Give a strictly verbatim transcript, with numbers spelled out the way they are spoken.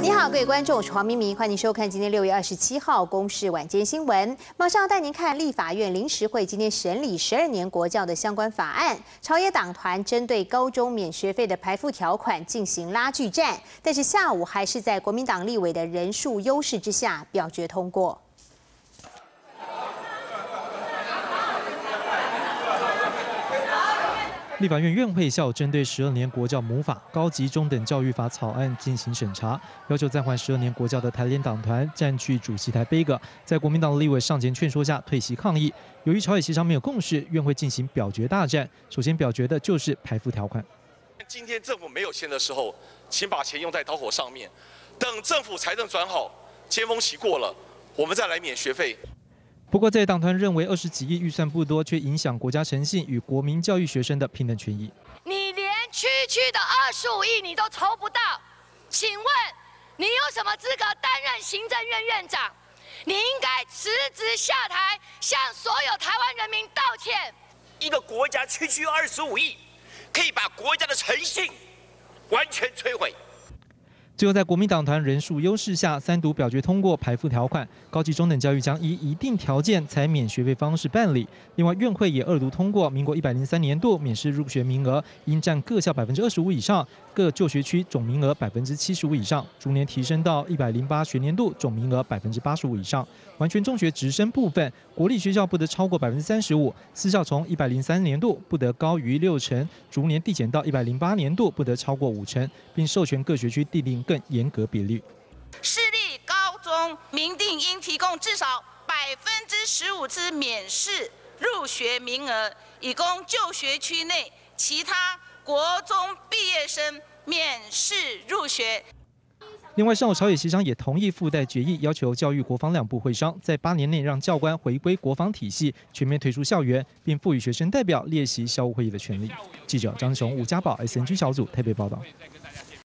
你好，各位观众，我是黄明明，欢迎收看今天六月二十七号公视晚间新闻。马上带您看立法院临时会今天审理十二年国教的相关法案，朝野党团针对高中免学费的排富条款进行拉锯战，但是下午还是在国民党立委的人数优势之下表决通过。 立法院院会下午针对十二年国教母法、高级中等教育法草案进行审查，要求暂缓十二年国教的台联党团占据主席台杯葛，在国民党的立委上前劝说下退席抗议。由于朝野协商没有共识，院会进行表决大战。首先表决的就是排富条款。 今天政府没有钱的时候，请把钱用在导火上面，等政府财政转好，尖峰期过了，我们再来免学费。 不过，在党团认为二十几亿预算不多，却影响国家诚信与国民教育学生的平等权益。 你连区区的二十五亿你都筹不到，请问你有什么资格担任行政院院长？你应该辞职下台，向所有台湾人民道歉。 一个国家区区二十五亿，可以把国家的诚信完全摧毁。 最后，在国民党团人数优势下，三读表决通过排富条款，高级中等教育将依一定条件采免学费方式办理。另外，院会也二读通过，民国一百零三年度免试入学名额应占各校百分之二十五以上，各就学区总名额百分之七十五以上，逐年提升到一百零八学年度总名额百分之八十五以上。完全中学直升部分，国立学校不得超过百分之三十五，私校从一百零三年度不得高于六成，逐年递减到一百零八年度不得超过五成，并授权各学区订定 更严格比率。 市立高中明定应提供至少百分之十五之免试入学名额，以供就学区内其他国中毕业生免试入学。 另外，上午朝野协商也同意附带决议，要求教育国防两部会商在八年内让教官回归国防体系，全面退出校园，并赋予学生代表列席校务会议的权利。记者张雄、吴家宝 S N G 小组台北报道。